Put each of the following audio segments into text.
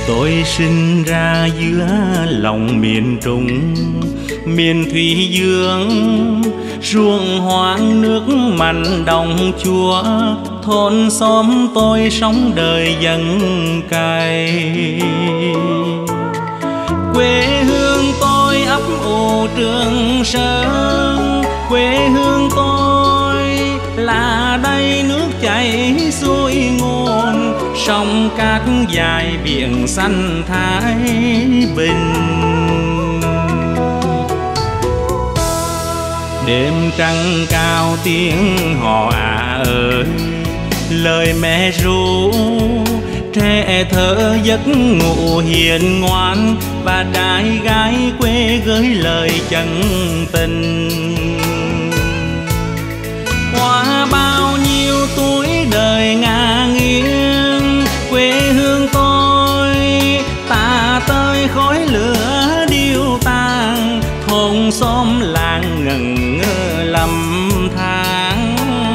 Tôi sinh ra giữa lòng miền Trung, miền Thủy Dương, ruộng hoang nước mặn đồng chúa. Thôn xóm tôi sống đời dân cày. Quê hương tôi ấp ủ Trường Sơn, quê hương tôi là đây nước chảy xuôi nguồn, sông cát dài biển xanh Thái Bình. Đêm trăng cao tiếng hò ơi, lời mẹ ru trẻ thơ giấc ngủ hiền ngoan, và trai gái quê gửi lời chân tình. Qua bao nhiêu tuổi đời ngả nghiêng, quê hương tôi tà tơi khói lửa điêu tàn, thôn xóm làng ngẩn ngơ lầm than.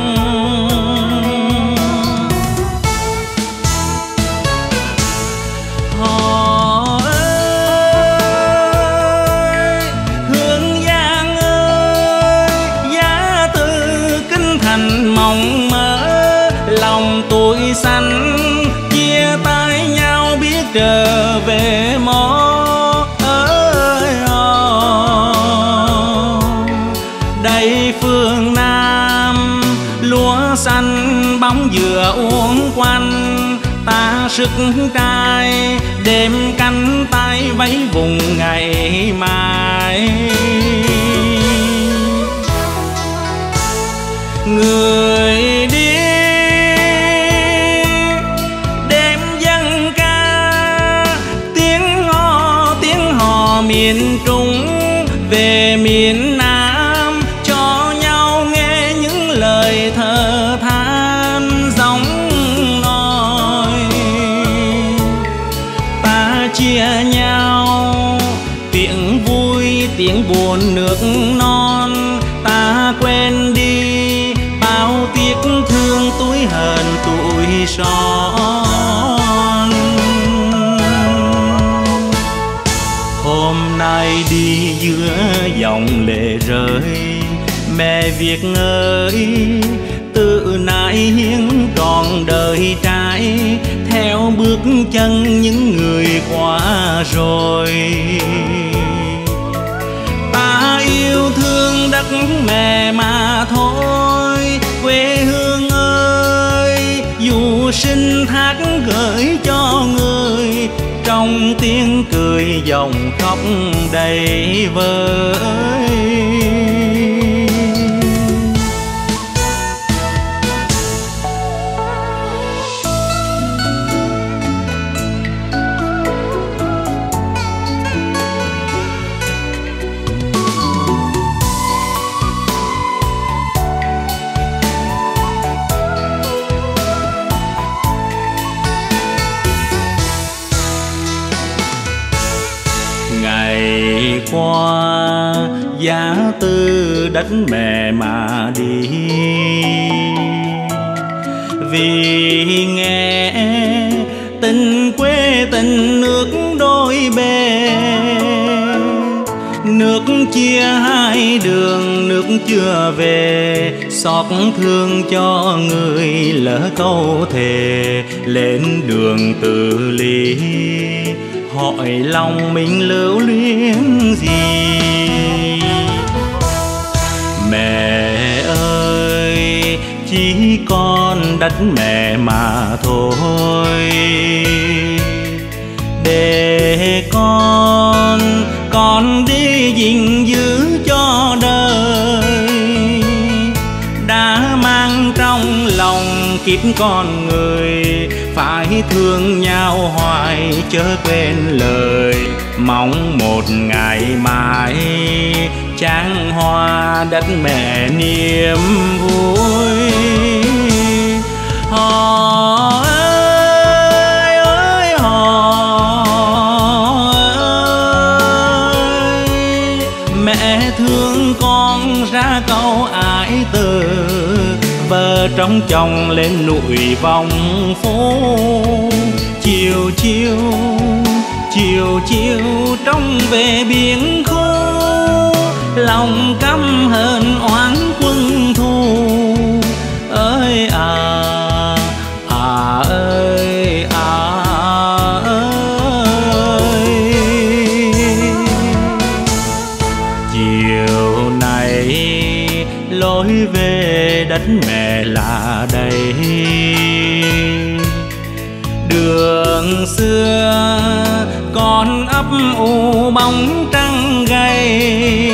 Hò ơi, Hương Giang ơi, giá từ kinh thành mộng mơ, lòng tuổi xanh chia tay nhau biết trở về mó. Đây phương Nam lúa xanh bóng dừa uốn quanh, ta sức trai đêm cánh tay vẫy vùng ngày mai. Người đi đêm dân ca, tiếng hò miền Trung về miền Nam, cho nhau nghe những lời thơ than giống nỗi. Ta chia nhau tiếng vui tiếng buồn nước non, ta quên đi bao tiếc thương tuổi hờn tuổi son. Hôm nay đi giữa dòng lệ rơi, mẹ Việt ơi tự nại hiến trọn đời trai, theo bước chân những người qua rồi. Ta yêu thương đất mẹ mà thôi, quê hương ơi dù sinh thác gửi cho người, trong tiếng cười dòng khóc đầy vơi. Ngày qua giá từ đất mẹ mà đi, vì nghe tình quê tình nước đôi bề. Nước chia hai đường nước chưa về, xót thương cho người lỡ câu thề lên đường tự lý. Hỏi lòng mình lưu luyến gì, mẹ ơi chỉ còn đất mẹ mà thôi. Để con đi gìn giữ cho đời, đã mang trong lòng kiếp con người, phải thương nhau hoài chớ quên lời. Mong một ngày mai tráng hoa đất mẹ niềm vui. Hò ơi ơi hò ơi, mẹ thương con ra câu ái từ, vợ trong chồng lên núi vòng phố. Chiều chiều chiều chiều trông về biển khô, lòng căm hờn oán quân thù. Ơi à à ơi à ơi. Chiều này lối về đất mẹ là đây, đường xưa còn ấp u bóng trăng gầy.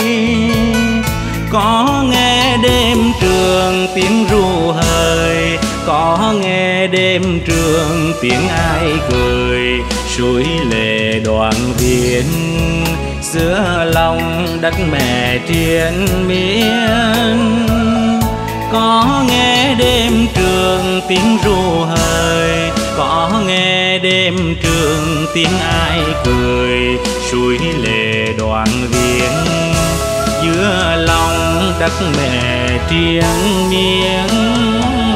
Có nghe đêm trường tiếng ru hời, có nghe đêm trường tiếng ai cười. Suối lệ đoạn viên xưa lòng đất mẹ triền miên. Có nghe đêm trường tiếng ru hời, có nghe đêm trường tiếng ai cười. Suối lệ đoạn viên giữa lòng đất mẹ triền miên.